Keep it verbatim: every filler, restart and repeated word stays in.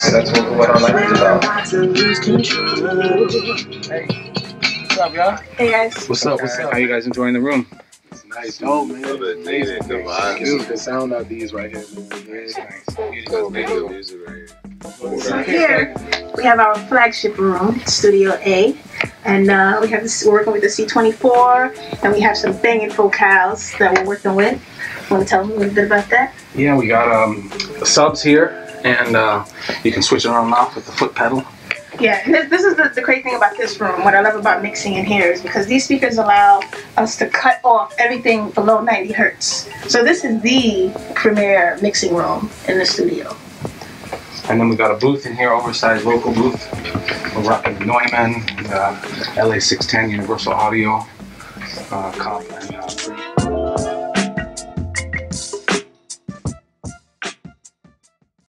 That's what, what our life is about. Hey, what's up, y'all? Hey guys. What's up? What's up? How you guys enjoying the room? It's nice. Oh man, Love it. Made it. The vibes. Beautiful sound out these right here. Nice, nice. Good music right here. So here we have our flagship room, Studio A, and uh, we have this. We're working with the C twenty-four, and we have some banging vocals that we're working with. Want to tell them a little bit about that? Yeah, we got um the subs here, and uh, you can switch it on and off with the foot pedal. Yeah, and this, this is the, the great thing about this room. What I love about mixing in here is because these speakers allow us to cut off everything below ninety hertz. So this is the premier mixing room in the studio. And then we got a booth in here, oversized local booth. We're rocking Neumann, uh, L A six ten Universal Audio, uh, comp, and uh,